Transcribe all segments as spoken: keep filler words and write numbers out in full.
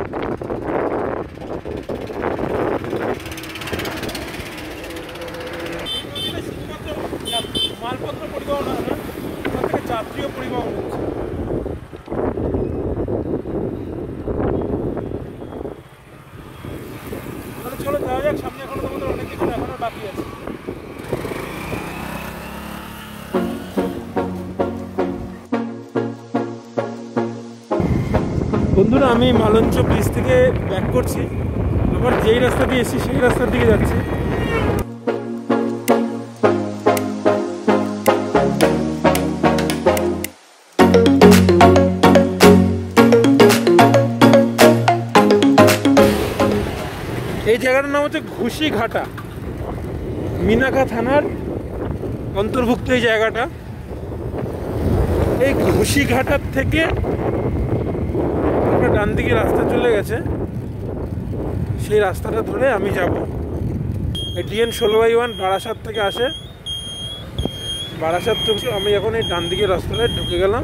মালপত্র পরিবহন হয় না, ওখান থেকে যাত্রীয় পরিবহন হচ্ছে। তাহলে চলো যাওয়া যাক সামনে, এখনো তোমাদের অনেক কিছু দেখানোর বাকি আছে। বন্ধুরা, আমি মালঞ্চ ব্রিজ থেকে ব্যাক করছি, আবার যেই রাস্তা দিয়ে এসেছি সেই রাস্তার দিকে যাচ্ছি। এই জায়গাটার নাম হচ্ছে ঘুষিঘাটা, মিনাখা থানার অন্তর্ভুক্ত এই জায়গাটা। এই ঘুষিঘাটার থেকে ডান দিকে রাস্তা চলে গেছে, সেই রাস্তাটা ধরে আমি যাব। এই ডিএন ষোলো বাই ওয়ান বারাসাত থেকে আসে, বারাসাত থেকে আমি এখন এই ডান দিকে রাস্তাটায় ঢুকে গেলাম।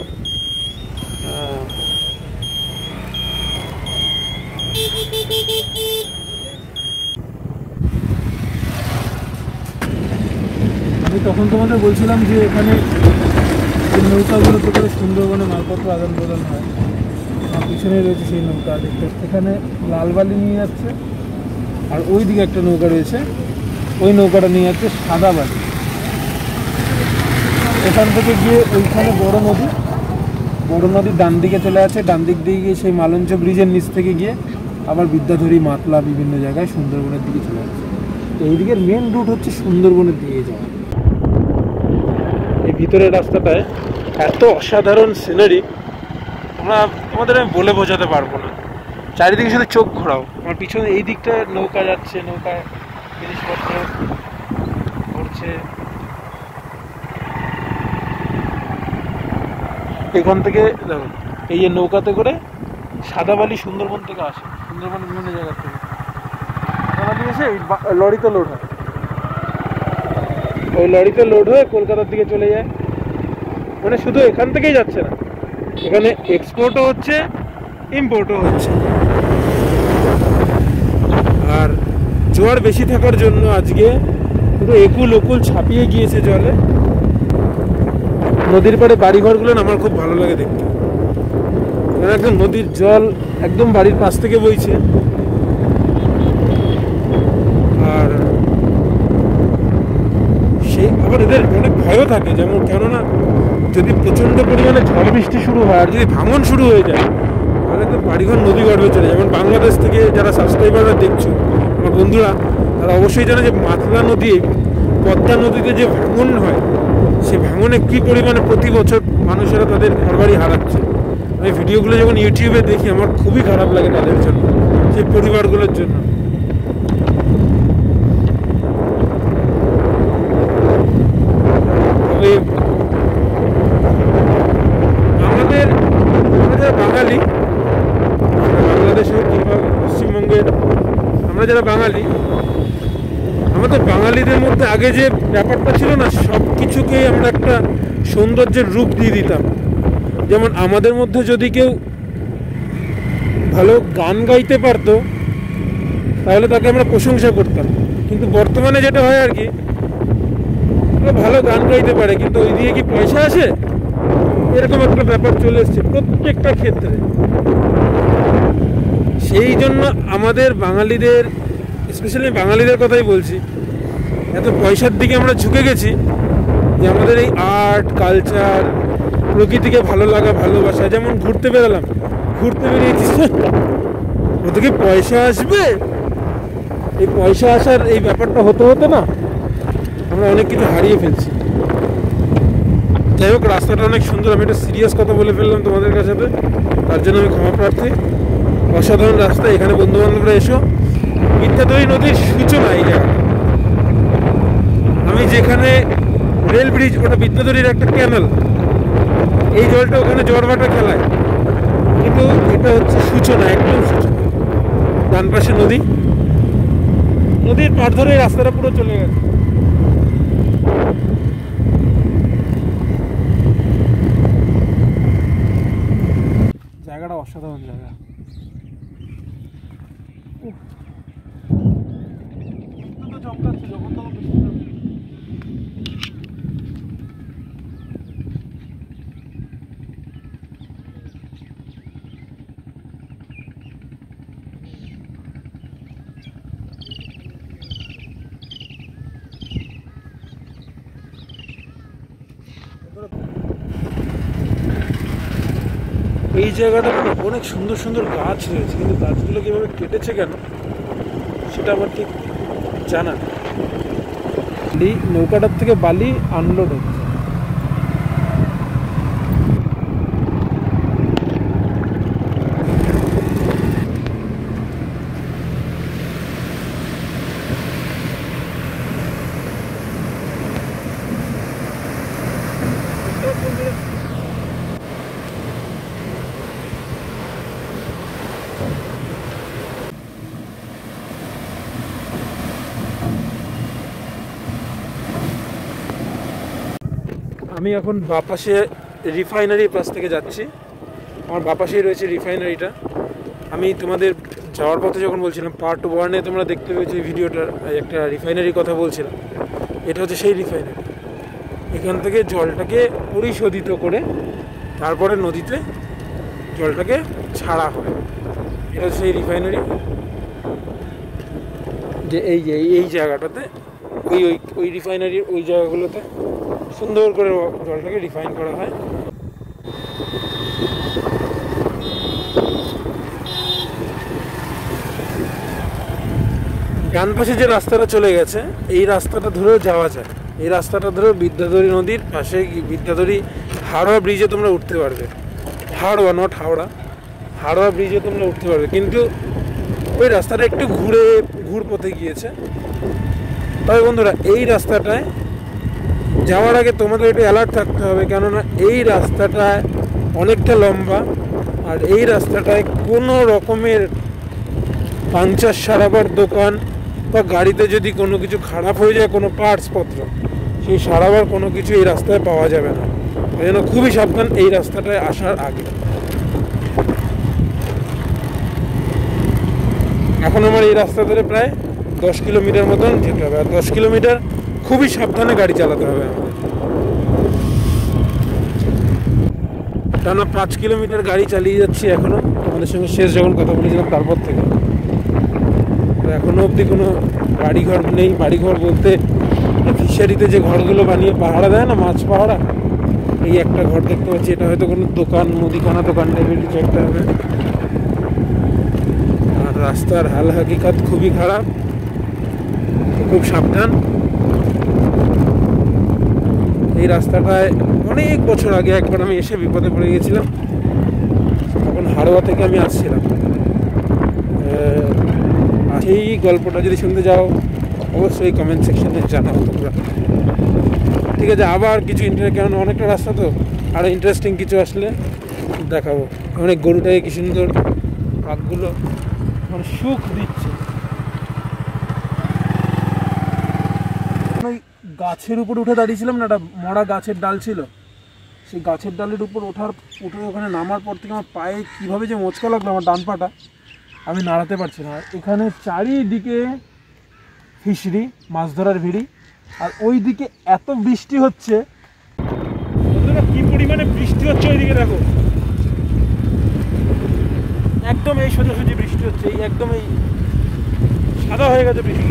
আমি তখন তোমাদের বলছিলাম যে এখানে নৌকাগুলোতে করে সুন্দরবনে মালপত্র আদান প্রদান হয়। আমার পিছনে রয়েছে সেই নৌকা, দেখতে এখানে লাল বালি নিয়ে যাচ্ছে, আর ওই দিকে একটা নৌকা রয়েছে, ওই নৌকাটা নিয়ে যাচ্ছে সাদা বালি। এখান থেকে গিয়ে ওইখানে বড় নদী, বড় নদীর ডান দিকে চলে আছে, ডান দিক দিয়ে গিয়ে সেই মালঞ্চ ব্রিজের নিচ থেকে গিয়ে আবার বিদ্যাধরী, মাতলা বিভিন্ন জায়গায় সুন্দরবনের দিকে চলে যাচ্ছে। তো এই দিকের মেন রুট হচ্ছে সুন্দরবনের দিকে যাওয়া। এই ভিতরের রাস্তাটায় এত অসাধারণ সিনারি, আমরা তোমাদের আমি বলে বোঝাতে পারবো না। চারিদিকে শুধু চোখ ঘোরাও। আমার পিছনে এই দিকটা নৌকা যাচ্ছে, নৌকায় জিনিসপত্র ঘুরছে। এখান থেকে দেখো, এই যে নৌকাতে করে সাদা বালি সুন্দরবন থেকে আসে, সুন্দরবন বিভিন্ন জায়গা থেকে সাদা বালি এসে লরিতে লোড হয়, ওই লরিতে লোড হয়ে কলকাতার দিকে চলে যায়। মানে শুধু এখান থেকেই যাচ্ছে না, এখানে এক্সপোর্টও হচ্ছে, ইম্পোর্টও হচ্ছে। আর জোয়ার বেশি থাকার জন্য আজকে পুরো একুল ওকুল ছাপিয়ে গিয়েছে জলে। নদীর পাড়ে বাড়িঘরগুলো আমার খুব ভালো লাগে দেখতে, কারণ একদম নদীর জল একদম বাড়ির পাশ থেকে বইছে। আর সেই আবার এদের অনেক ভয়ও থাকে, যেমন কেননা যদি প্রচণ্ড পরিমাণে ঝড় বৃষ্টি শুরু হয় আর যদি ভাঙন শুরু হয়ে যায়, তাহলে তো বাড়িঘর নদী গর্ভে চলে। যেমন বাংলাদেশ থেকে যারা সাবস্ক্রাইবাররা দেখছো, আমার বন্ধুরা, তারা অবশ্যই জানে যে মাতলা নদী, পদ্মা নদীতে যে ভাঙন হয়, সে ভাঙনে কী পরিমাণে প্রতি বছর মানুষেরা তাদের ঘরবাড়ি হারাচ্ছে। আমি ভিডিওগুলো যখন ইউটিউবে দেখি আমার খুবই খারাপ লাগে তাদের জন্য, সেই পরিবারগুলোর জন্য। আমাদের আমরা বাঙালি, বাংলাদেশ হোক কিংবা পশ্চিমবঙ্গের, আমরা যারা বাঙালি, আমাদের বাঙালিদের মধ্যে আগে যে ব্যাপারটা ছিল না, সব কিছুকেই আমরা একটা সৌন্দর্যের রূপ দিয়ে দিতাম। যেমন আমাদের মধ্যে যদি কেউ ভালো গান গাইতে পারতো, তাহলে তাকে আমরা প্রশংসা করতাম। কিন্তু বর্তমানে যেটা হয় আর কি, ভালো গান গাইতে পারে কিন্তু ওই দিয়ে কি পয়সা আসে, এরকম একটা ব্যাপার চলে এসছে প্রত্যেকটা ক্ষেত্রে। সেই জন্য আমাদের বাঙালিদের, স্পেশালি বাঙালিদের কথাই বলছি, এত পয়সার দিকে আমরা ঝুঁকে গেছি যে আমাদের এই আর্ট কালচার, প্রকৃতিকে ভালো লাগা, ভালোবাসা। যেমন ঘুরতে বেরোলাম, ঘুরতে বেরিয়েছি, ওদিকে পয়সা আসবে, এই পয়সা আসার এই ব্যাপারটা হতে হতে না আমরা অনেক কিছু হারিয়ে ফেলছি। যাই হোক, রাস্তাটা অনেক সুন্দর। আমি একটা সিরিয়াস কথা বলে ফেললাম তোমাদের কাছে, তার জন্য আমি ক্ষমা প্রার্থী। অসাধারণ রাস্তা, এখানে বন্ধু বান্ধবরা এসো। বিদ্যাধরী নদীর সূচনা এই জায়গা। আমি যেখানে রেল ব্রিজ, ওটা বিদ্যাধরীর একটা ক্যানেল, এই জলটা ওখানে জোয়ারভাটা খেলায়, কিন্তু এটা হচ্ছে সূচনা, একদম সূচনা। ডান পাশে নদী, নদীর পাড় ধরে রাস্তাটা পুরো চলে গেছে। জায়গাটা অসাধারণ জায়গা। তো চমকাচ্ছে যখন তখন বৃষ্টি নামছে। এই জায়গাটা অনেক সুন্দর সুন্দর গাছ রয়েছে, কিন্তু গাছগুলো কীভাবে কেটেছে কেন সেটা আমার ঠিক জানা। এই নৌকাটার থেকে বালি আনলোড হচ্ছে। আমি এখন বাপাশে রিফাইনারির পাশ থেকে যাচ্ছি। আমার বাপাশেই রয়েছে রিফাইনারিটা। আমি তোমাদের যাওয়ার পথে যখন বলছিলাম পার্ট ওয়ানে তোমরা দেখতে পেয়েছি ভিডিওটার একটা রিফাইনারির কথা বলছিলাম, এটা হচ্ছে সেই রিফাইনারি। এখান থেকে জলটাকে পরিশোধিত করে তারপরে নদীতে জলটাকে ছাড়া হয়। এটা হচ্ছে সেই রিফাইনারি, যে এই যে এই জায়গাটাতে ওই ওই ওই রিফাইনারির ওই জায়গাগুলোতে সুন্দর করে জলটাকে রিফাইন করা হয়। ডান পাশে যে রাস্তাটা চলে গেছে এই রাস্তাটা ধরেও যাওয়া যায়। এই রাস্তাটা ধরেও বিদ্যাধরী নদীর পাশে বিদ্যাধরী হাওড়া ব্রিজে তোমরা উঠতে পারবে। হাওড়া নট হাওড়া, হাওড়া ব্রিজে তোমরা উঠতে পারবে, কিন্তু ওই রাস্তাটা একটু ঘুরে ঘুর পথে গিয়েছে। তবে বন্ধুরা এই রাস্তাটায় যাওয়ার আগে তোমাদের একটু অ্যালার্ট থাকতে হবে, কেননা এই রাস্তাটায় অনেকটা লম্বা, আর এই রাস্তাটায় কোনো রকমের পাংচার সারাবার দোকান বা গাড়িতে যদি কোনো কিছু খারাপ হয়ে যায়, কোনো পার্টসপত্র, সেই সারাবার কোনো কিছু এই রাস্তায় পাওয়া যাবে না। এই জন্য খুবই সাবধান এই রাস্তাটায় আসার আগে। এখন আমার এই রাস্তা ধরে প্রায় দশ কিলোমিটার মতন যেতে হবে, আর দশ কিলোমিটার খুবই সাবধানে গাড়ি চালাতে হবে আমাদের। টানা পাঁচ কিলোমিটার গাড়ি চালিয়ে যাচ্ছি এখনো, আমাদের সঙ্গে শেষ যখন কথা বলেছিলাম তারপর থেকে। এখনো অবধি কোনো বাড়িঘর নেই। বাড়িঘর বলতে ফিশারিতে যে ঘরগুলো বানিয়ে পাহাড়া দেয় না, মাছ পাহাড়া, এই একটা ঘর দেখতে পাচ্ছি। এটা হয়তো কোনো দোকান, মুদিখানা দোকান টাইপের কিছু একটা হবে। আর রাস্তার হাল হাকিকাত খুবই খারাপ, খুব সাবধান। এই রাস্তাটায় অনেক বছর আগে একবার আমি এসে বিপদে পড়ে গেছিলাম, তখন হাড়োয়া থেকে আমি আসছিলাম। সেই গল্পটা যদি শুনতে যাও অবশ্যই কমেন্ট সেকশনে জানাবো তোমরা। ঠিক আছে, আবার কিছু ইন্টারেস্ট, কেন অনেকটা রাস্তা তো, আরও ইন্টারেস্টিং কিছু আসলে দেখাবো। অনেক গরুটাকে কি সুন্দর পাকগুলো মানে সুখ দিচ্ছে। গাছের উপর উঠে দাঁড়িয়েছিলাম না, একটা মরা গাছের ডাল ছিল, সেই গাছের ডালের উপর ওঠার উঠে ওখানে নামার পর থেকে আমার পায়ে কীভাবে যে মোচকা লাগলো, আমার ডান পাটা আমি নাড়াতে পারছি না। এখানে চারিদিকে ফিশরি, মাছ ধরার ভিড়ি, আর ওই দিকে এত বৃষ্টি হচ্ছে, কি পরিমাণে বৃষ্টি হচ্ছে ওইদিকে দেখো, একদম এই সোজাসুজি বৃষ্টি হচ্ছে, এই একদম এই সাদা হয়ে গেছে বৃষ্টি।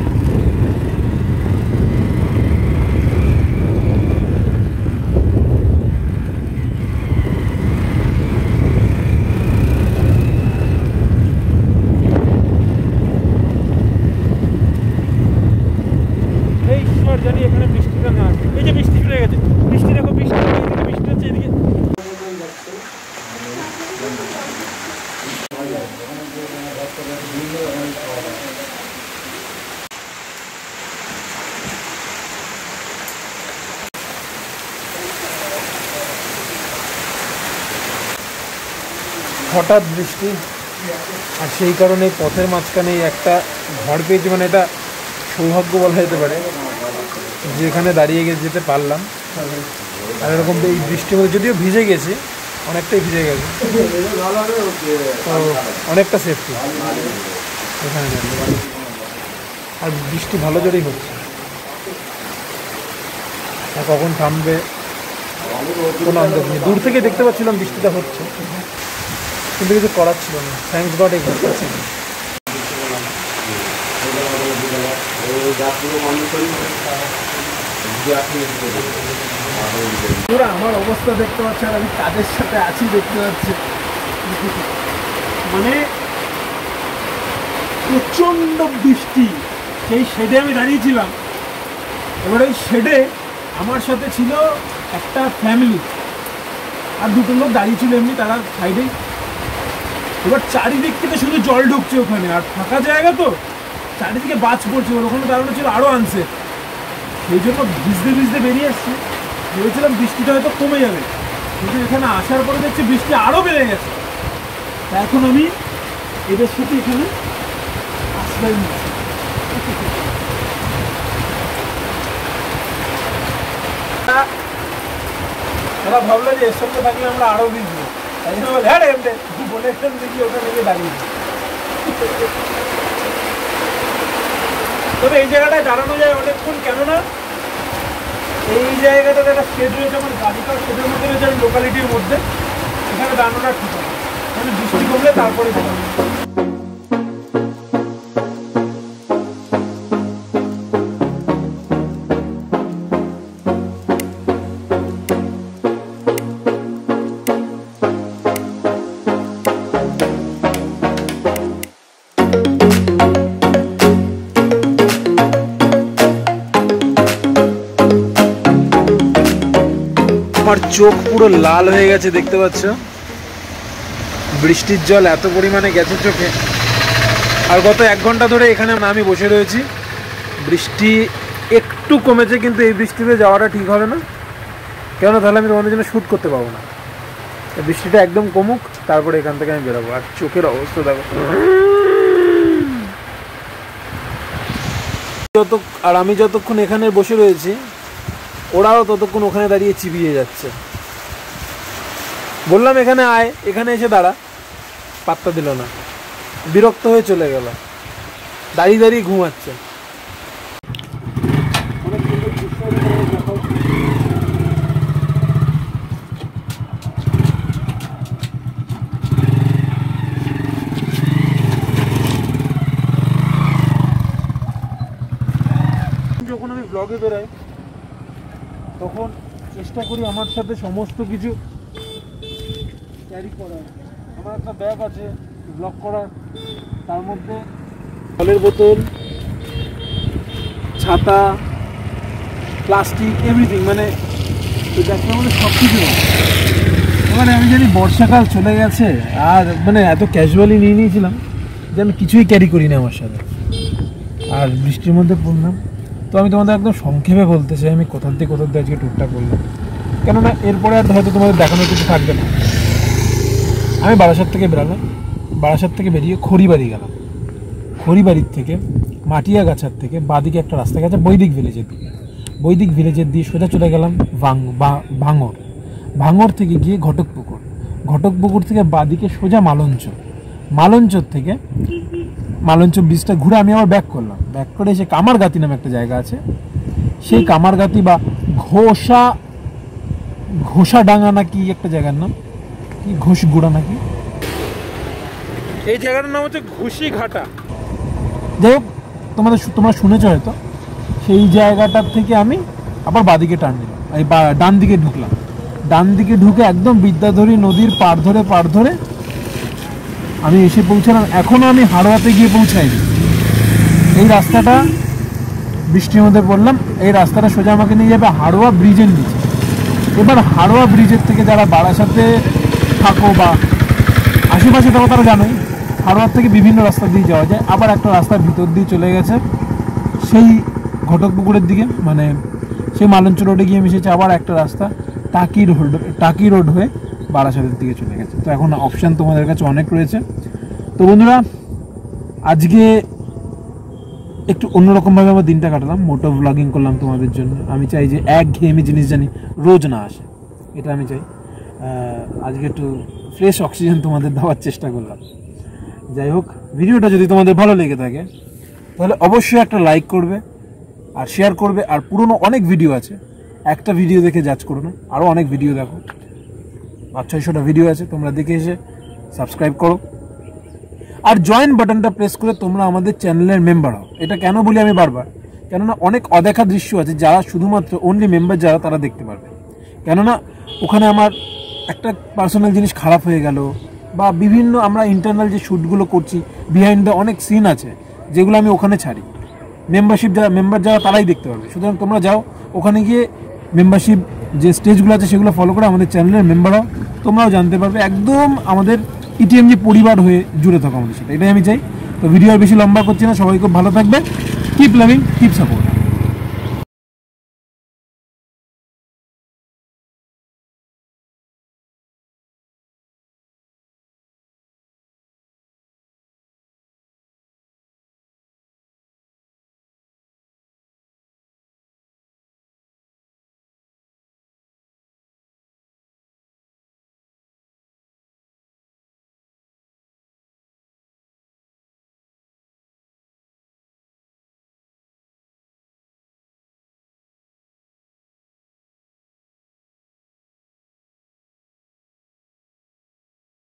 জানি এখানে বৃষ্টিটা না, এই যে বৃষ্টি ফিরে গেছে, বৃষ্টি দেখো, বৃষ্টি বৃষ্টি হচ্ছে এদিকে। হঠাৎ বৃষ্টি, আর সেই কারণে পথের মাঝখানে একটা ঘর পেয়েছি, মানে এটা সৌভাগ্য বলা যেতে পারে, যেখানে দাঁড়িয়ে গিয়ে যেতে পারলাম। আর এরকম এই বৃষ্টির মধ্যে যদিও ভিজে গেছি, অনেকটাই ভিজে গেছে, তো অনেকটা সেফটি। এখানে দাঁড়িয়ে, আর বৃষ্টি ভালো জোরেই হচ্ছে, আর কখন থামবে কোনো আন্দাজ নেই। দূর থেকে দেখতে পাচ্ছিলাম বৃষ্টিটা হচ্ছে, কিন্তু কিছু করার ছিল না। থ্যাঙ্কস গড এই ঘটনা ছিল। পুরো আমার অবস্থা দেখতে পাচ্ছি, আর আমি কাজের সাথে আছি দেখতে পাচ্ছি। মানে প্রচণ্ড বৃষ্টি। সেই শেডে আমি দাঁড়িয়েছিলাম। এবার ওই শেডে আমার সাথে ছিল একটা ফ্যামিলি, আর দুটো লোক দাঁড়িয়েছিল এমনি তারা সাইডেই। এবার চারিদিক থেকে শুধু জল ঢুকছে ওখানে, আর ফাঁকা জায়গা তো চারিদিকে বাজ পড়ছে। ওখানে দাঁড়ানো ছিল আরও আনসে, সেই জন্য ভিজতে ভিজতে বেরিয়ে এসছি। ভেবেছিলাম বৃষ্টিটা হয়তো কমে যাবে, কিন্তু এখানে আসার পরে দেখছি বৃষ্টি আরও বেড়ে গেছে। এখন আমি এদের সাথে এখানে আশ্রয় নিচ্ছি। তারা ভাবলো যে এর সঙ্গে থাকলে আমরা আরও ভিজবো, তাই জন্য বলে হ্যাঁ এমনি বলে একদম দেখি ওখানে গিয়ে দাঁড়িয়ে। তবে এই জায়গাটায় দাঁড়ানো যায় অনেকক্ষণ, কেননা এই জায়গাটাতে একটা শেড রয়েছে, আমার গাড়িটার শেডের মধ্যে রয়েছে লোকালিটির মধ্যে। এখানে দাঁড়ানোটা ঠিক আছে, মানে বৃষ্টি কমলে তারপরে দাঁড়ানো। আমার চোখ পুরো লাল হয়ে গেছে দেখতে পাচ্ছ, বৃষ্টির জল এত পরিমাণে গেছে চোখে। আর গত এক ঘন্টা ধরে এখানে আমি বসে রয়েছি। বৃষ্টি একটু কমেছে, কিন্তু এই বৃষ্টিতে যাওয়াটা ঠিক হবে না, কেন তাহলে আমি তোমাদের জন্য শ্যুট করতে পারবো না। বৃষ্টিটা একদম কমুক, তারপরে এখান থেকে আমি বেরোবো। আর চোখের অবস্থা দেখো। যত আর আমি যতক্ষণ এখানে বসে রয়েছি, ওরাও ততক্ষণ ওখানে দাঁড়িয়ে চিবিয়ে যাচ্ছে। বললাম এখানে আয়, এখানে এসে দাঁড়া, পাত্তা দিল না, বিরক্ত হয়ে চলে গেল, দাঁড়িয়ে দাঁড়িয়ে ঘুমাচ্ছে। যখন আমি ব্লগে বেরোই তখন চেষ্টা করি আমার সাথে সমস্ত কিছু ক্যারি করার। আমার একটা ব্যাগ আছে ব্লগ করার, তার মধ্যে জলের বোতল, ছাতা, প্লাস্টিক, এভরিথিং, মানে ব্যাগটার মধ্যে সব কিছু। মানে আমি জানি বর্ষাকাল চলে গেছে, আর মানে এত ক্যাজুয়ালি নিয়ে নিয়েছিলাম যে আমি কিছুই ক্যারি করি না আমার সাথে। আর বৃষ্টির মধ্যে পড়লাম, তো আমি তোমাদের একদম সংক্ষেপে বলতে চাই আমি কোথার দিয়ে কোথার দিয়ে আজকে ট্যুরটা করলাম, কেননা এরপরে আর হয়তো তোমাদের দেখানোর কিছু থাকবে না। আমি বারাসাত থেকে বেরালাম, বারাসাত থেকে বেরিয়ে খড়িবাড়ি গেলাম। খড়িবাড়ির থেকে মাটিয়াগাছার থেকে বাদিকে একটা রাস্তা গেছে বৈদিক ভিলেজের দিকে। বৈদিক ভিলেজের দিয়ে সোজা চলে গেলাম ভাঙর। ভাঙর থেকে গিয়ে ঘটকপুকুর। ঘটকপুকুর থেকে বাদিকে সোজা মালঞ্চ। মালঞ্চর থেকে মালঞ্চ ব্রিজটা ঘুরে আমি আবার ব্যাক করলাম। ব্যাক করে এসে কামারগাতি নামে একটা জায়গা আছে, সেই কামারগাতি বা ঘোষা ঘোষাডাঙ্গা নাকি একটা জায়গার নাম, কি ঘোষগুড়া নাকি, এই জায়গাটার নাম হচ্ছে ঘুষিঘাটা। যাই হোক, তোমাদের তোমরা শুনেছ হয়তো। সেই জায়গাটার থেকে আমি আবার বাদিকে টার্ন দিলাম, এই ডান দিকে ঢুকলাম। ডান দিকে ঢুকে একদম বিদ্যাধরী নদীর পাড় ধরে পাড় ধরে আমি এসে পৌঁছালাম। এখনও আমি হাড়োয়াতে গিয়ে পৌঁছাইনি। এই রাস্তাটা বৃষ্টির মধ্যে পড়লাম, এই রাস্তাটা সোজা আমাকে নিয়ে যাবে হাড়োয়া ব্রিজের নিচে। এবার হাড়োয়া ব্রিজের থেকে যারা বারাসাতে থাকো বা আশেপাশে থাকো তারা জানোই, হাড়োয়ার থেকে বিভিন্ন রাস্তা দিয়ে যাওয়া যায়। আবার একটা রাস্তার ভিতর দিয়ে চলে গেছে সেই ঘটকপুকুরের দিকে, মানে সেই মালঞ্চ রোডে গিয়ে মিশেছে আবার একটা রাস্তা টাকি রোড, টাকি রোড হয়ে বারাসাতের দিকে চলে গেছে। তো এখন অপশান তোমাদের কাছে অনেক রয়েছে। তো বন্ধুরা, আজকে একটু অন্যরকমভাবে আমার দিনটা কাটালাম, মোটো ব্লগিং করলাম তোমাদের জন্য। আমি চাই যে একঘেয়েমি জিনিস জানি রোজ না আসে, এটা আমি চাই। আজকে একটু ফ্রেশ অক্সিজেন তোমাদের দেওয়ার চেষ্টা করলাম। যাই হোক, ভিডিওটা যদি তোমাদের ভালো লেগে থাকে তাহলে অবশ্যই একটা লাইক করবে আর শেয়ার করবে। আর পুরনো অনেক ভিডিও আছে, একটা ভিডিও দেখে জাজ করো না, আরও অনেক ভিডিও দেখো, পাঁচ ছয়শোটা ভিডিও আছে, তোমরা দেখে এসে সাবস্ক্রাইব করো আর জয়েন বাটনটা প্রেস করে তোমরা আমাদের চ্যানেলের মেম্বার হও। এটা কেন বলি আমি বারবার, কেননা অনেক অদেখা দৃশ্য আছে যারা শুধুমাত্র অনলি মেম্বার যারা তারা দেখতে পারবে। কেননা ওখানে আমার একটা পার্সোনাল জিনিস খারাপ হয়ে গেল, বা বিভিন্ন আমরা ইন্টারনাল যে শ্যুটগুলো করছি বিহাইন্ড দ্য অনেক সিন আছে যেগুলো আমি ওখানে ছাড়ি। মেম্বারশিপ যারা মেম্বার যারা তারাই দেখতে পারবে। সুতরাং তোমরা যাও ওখানে গিয়ে মেম্বারশিপ যে স্টেজগুলো আছে সেগুলো ফলো করে আমাদের চ্যানেলের মেম্বার হও, তোমরাও জানতে পারবে। একদম আমাদের ইটিএমজি পরিবার হয়ে জুড়ে থাকো আমাদের সাথে, এটাই আমি চাই। তো ভিডিও আর বেশি লম্বা করছি না, সবাই খুব ভালো থাকবে। Keep loving, keep support.